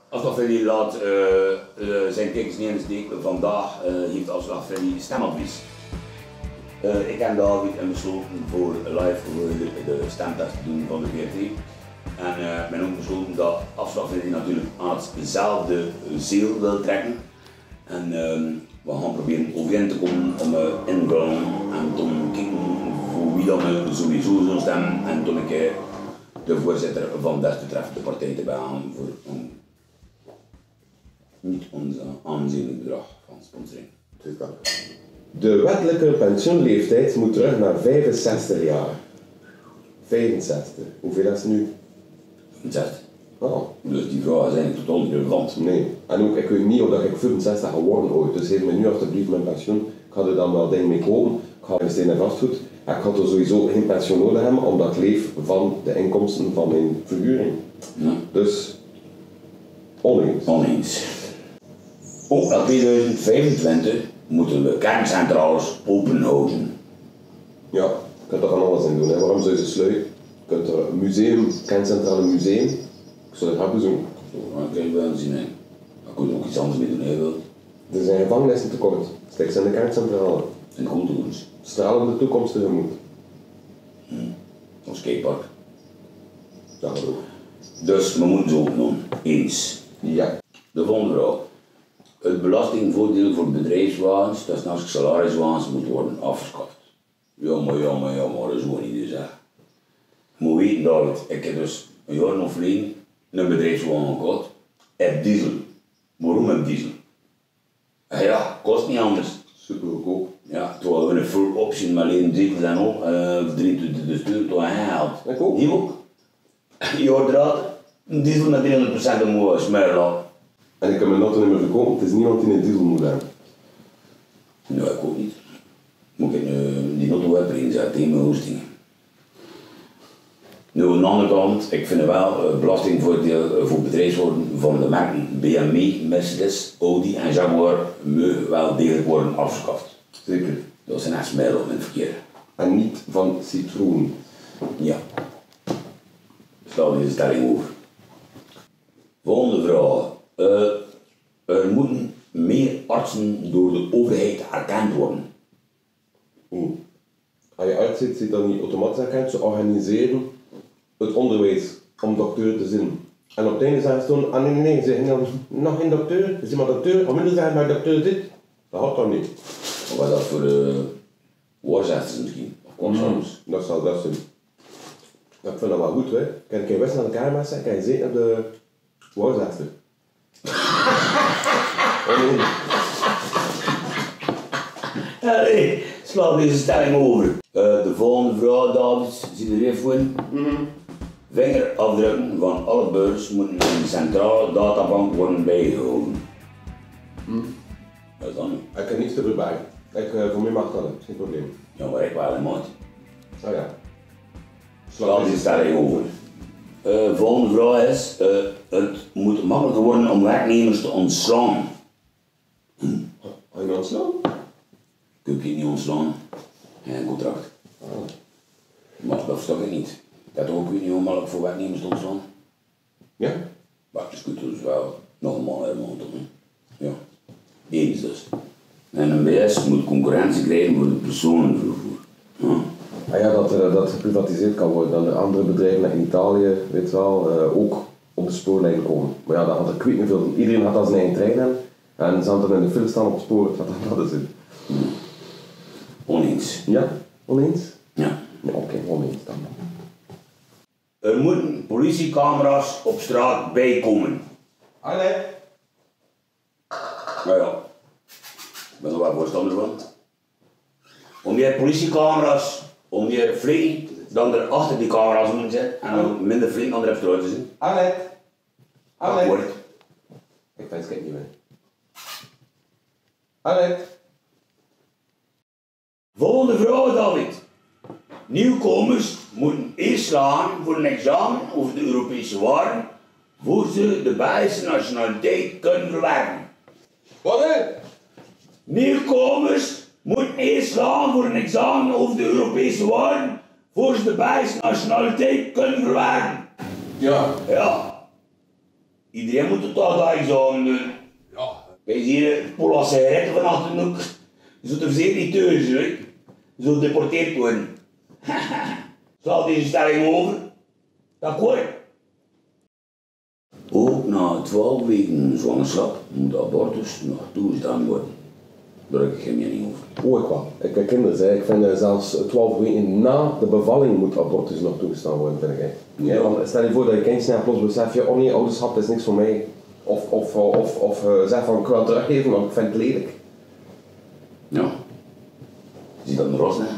Afslag Freddy laat zijn kijkers niet in de steek. Vandaag heeft Afslag Freddy stemadvies. Ik heb David besloten voor live de stemtest te doen van de VRT. En ik ben ook besloten dat Afslag Freddy natuurlijk aan hetzelfde zeel wil trekken. En we gaan proberen overeen te komen om in te gaan en toen kijken voor wie dan sowieso zou stemmen en toen ik de voorzitter van desbetreffende partij te behalen voor een niet onze aanzienlijk bedrag van sponsoring. De wettelijke pensioenleeftijd moet terug naar 65 jaar. 65. Hoeveel is het nu? 65. Oh. Dus die vraag is eigenlijk totaal niet relevant. Nee. En ook, ik weet niet of ik 65 ga worden ooit. Dus geef me nu alsjeblieft mijn pensioen. Ik ga er dan wel dingen mee kopen. Ik ga investeren in vastgoed. En ik ga er sowieso geen pensioen nodig hebben, omdat ik leef van de inkomsten van mijn verhuring. Ja. Dus, oneens. Oneens. Ook na 2025 moeten we kerncentrales open houden. Ja, je kunt er van alles in doen. Hè. Waarom zou je ze sluiten? Je kunt er een museum, kerncentrale museum. Ik zou het graag bezoeken. Dat kan je wel zien. Hè. Daar kun je ook iets anders mee doen. Hè, wel. Er zijn gevangenissen tekort. Stek ze in de kerncentrale. En goed doen. Stralende toekomst tegemoet. Ons skatepark. Dat gaat ook. Dus we moeten zo doen. Eens. Ja. De volgende vraag. Het belastingvoordeel voor bedrijfswagens, dat is naast salariswagens, moet worden afgeschaft. Ja, maar dat is gewoon niet dus. Hè. Je moet weten, David, ik heb dus een jaar of geleden een bedrijfswagen gehad. Heb diesel. Waarom heb diesel? Ja, kost niet anders. Super goedkoop. Ja, toen hadden we een full option, maar alleen diesel en al, de stuur toen aangehaald. Ik ook. Hier ook. Je hoort eruit, een diesel met 300% omhoog, smeren. En ik heb mijn auto niet meer verkopen, het is niemand die een diesel moet hebben. Nee, ik ook niet. Moet ik die auto hebben inzetten in mijn hostingen. Nu aan de andere kant, ik vind wel belastingvoordeel voor bedrijfswoorden van de merken BMW, Mercedes, Audi en Jaguar mogen wel degelijk worden afgeschaft. Zeker. Dat zijn echt smijlen in het verkeer. En niet van citroen. Ja. Stel deze stelling over. Volgende vraag. Er moeten meer artsen door de overheid erkend worden. Als je arts zit, zit dat niet automatisch erkend. Ze organiseren het onderwijs om dokter te zijn. En op het einde zeggen ze toen, nee, ze zeggen dan nog geen dokter, is iemand dokter, om minder zeggen maar dokter zit. Dat had toch niet. Of was dat voor waarzegsters misschien? Of consoms? Dat zal dat zijn. Ik vind dat wel goed, hè. Kan je best naar elkaar messen, kan je zeker op de waarzegster. Oh nee. Allee, sla deze stelling over. De volgende vraag, David, zie je er even voor? Vingerafdrukken van alle burgers moeten in een centrale databank worden bijgehouden. Wat is dat nu? Ik heb niets te verbergen. Voor mij mag dat, geen probleem. Ja, maar ik wel helemaal niet. Ah ja. Sla deze stelling over. Volgende vraag is, het moet makkelijker worden om werknemers te ontslaan. Ga je me ontslaan? Kun je niet ontslaan? Geen contract. Maar dat versta ik niet. Dat ook weer niet onmogelijk voor werknemers te ontslaan. Ja? Maar het is dus wel nog eenmaal helemaal doen. Ja, eens dus. En NMBS moet concurrentie krijgen voor de personenvervoer. Ah ja, dat geprivatiseerd kan worden. Dan de andere bedrijven in Italië, weet wel, ook op de spoorlijn komen. Maar ja, dat had ik weet niet veel. Iedereen had dan zijn eigen trein hebben. En ze hadden in de file staan op het spoor, dat hadden ze. Oneens. Ja? Oneens? Ja. Ja, oké, oneens dan. Er moeten politiecamera's op straat bijkomen. Allee. Nou ja, ik ben er wel voorstander van. Om meer politiecamera's, om meer flink dan er achter die camera's moeten zitten en dan minder flink dan er op straat te zijn. Allee. Akkoord. Ik vind het niet meer. Allee. Volgende vraag, David. Nieuwkomers moeten eerst slagen voor een examen over de Europese waarden, voor ze de Belgische nationaliteit kunnen verwerven. Wat hè? Nieuwkomers moeten eerst slagen voor een examen over de Europese waarden, voor ze de Belgische nationaliteit kunnen verwerven. Ja. Ja. Iedereen moet het toch dat examen doen. Ja. Wij zien het Pola sigaretten van achter de hoek. Je zult er zeker niet thuis, hè. Je zult gedeporteerd worden. Slaat deze stelling over. Akkoord? Ook na 12 weken zwangerschap moet de abortus nog toegestaan worden. Daar heb ik geen mening over. Oh, ik wel. Ik heb kinderen, hè. Ik vind zelfs 12 weken na de bevalling moet abortus nog toegestaan worden, vind ik. Ja, want stel je voor dat je kindje snel plots beseft, ja, oh nee, ouderschap dat is niks voor mij. Of zeg van, ik wil het teruggeven, want ik vind het lelijk. Ja. Zie dat een ros, hè?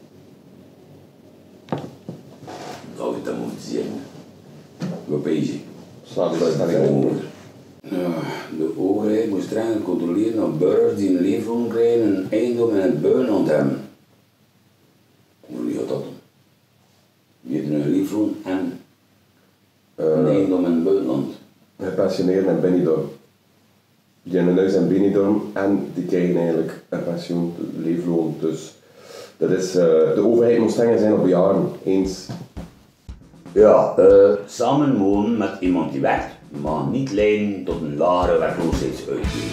Dat ik dat moet zeggen. Wat bezig? Slaat die stelling over. Ja, de overheid moet streng controleren op burgers die een leefloon krijgen en een eigendom in het buitenland hebben. Hoe gaat dat dan? Je hebt een leefloon en een eigendom in het buitenland. Gepensioneerden in Benidorm. Die hebben een huis in Benidorm en die krijgen eigenlijk een pensioen, leefloon. Dus dat is, de overheid moet strenger zijn op jaren, eens. Ja, samenwonen met iemand die werkt mag niet leiden tot een lagere werkloosheidsuitkering.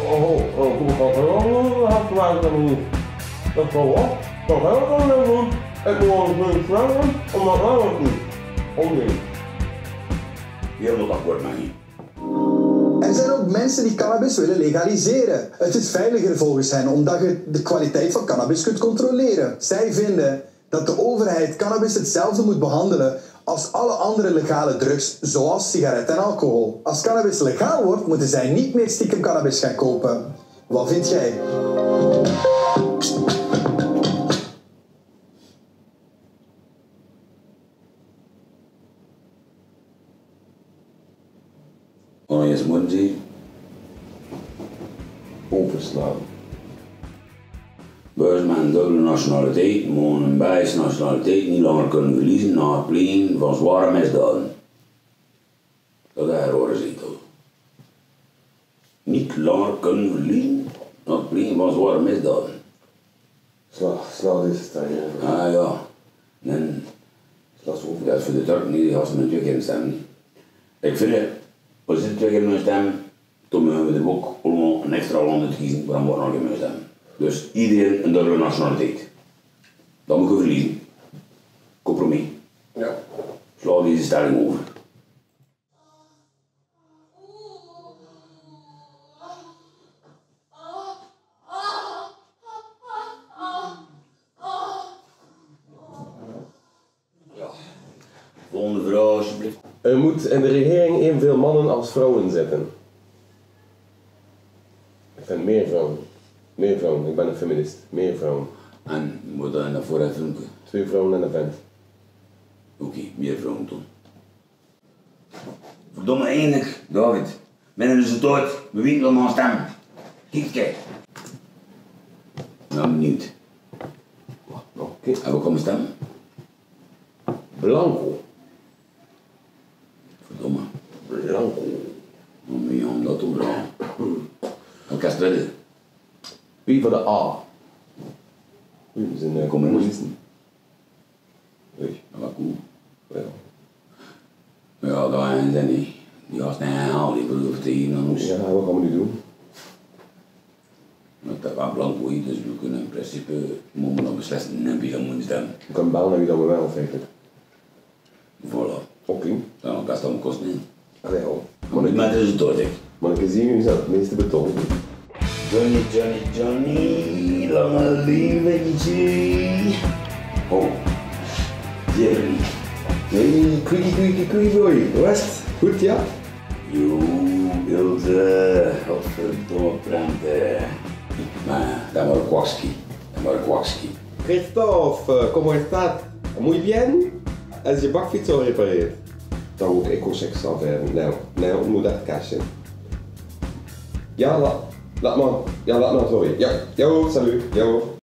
Helemaal akkoord met je. Er zijn ook mensen die cannabis willen legaliseren. Het is veiliger volgens hen omdat je de kwaliteit van cannabis kunt controleren. Zij vinden dat de overheid cannabis hetzelfde moet behandelen als alle andere legale drugs, zoals sigaretten en alcohol. Als cannabis legaal wordt, moeten zij niet meer stiekem cannabis gaan kopen. Wat vind jij? Wat je eens moeten zien? Overslaan. Burgers met een dubbele nationaliteit mogen een Belgische nationaliteit niet langer kunnen verliezen na het plegen van zware misdaden. Dat is horen ze toch? Niet langer kunnen verliezen na het plegen van zware misdaden. Sla deze stelling over. Ah ja, nee. Sla ze over. Dat is voor de Turken niet, die gasten met 2 keer stemmen. Ik vind het, als ze 2 keer moeten stemmen, dan moeten we er ook allemaal een extra land te kiezen, waarom we nog een keer stemmen. Dus iedereen een dubbele nationaliteit. Dat moet je verliezen. Compromis. Ja. Sla deze stelling over. Ja. Volgende vraag alsjeblieft. Er moet in de regering evenveel mannen als vrouwen zitten. Ik vind meer vrouwen. Meer vrouwen, ik ben een feminist. Meer vrouwen. En moet dat naar voren filmpje? 2 vrouwen en een vent. Oké, meer vrouwen dan. Verdomme eindelijk, David. Mijn resultaat, we weten allemaal stemmen. Kijk. Nou, benieuwd. Oké. En we komen stemmen? Blanco. Verdomme. Blanco. Dan ben je om dat te brengen. Wat kan je het P voor de A. Oei, we zijn communisten. Oei. Dat was cool. Ja. Ja, dat zijn niet. Die gasten haal die bedoelen tegen dan moest. Ja, wat gaan we nu doen? Dat was blanco hier, dus we kunnen in principe mogen dan beslissen en wie dan moeten stemmen. We kunnen bellen naar wie dat we wel feitelijk. Voilà. Oké. Dan kan het dan kosten in. Allee, hoor. Maar niet met het resultaat, hè. Maar ik zie nu zelf het meeste beton. Johnny, lange leventje. Oh, Jerry. Hey, quickie boy. West, goed ja? Jo, Ilse, godverdomme prente. Maar, dat was een kwakski. Christophe, ¿cómo estás? Muy bien? Is je bakfiets al gerepareerd? Dan moet ik eco-sex afwerken. Nee, ik moet echt cashen. Ja, laat maar. Ja, laat maar, sorry. Ja, salut.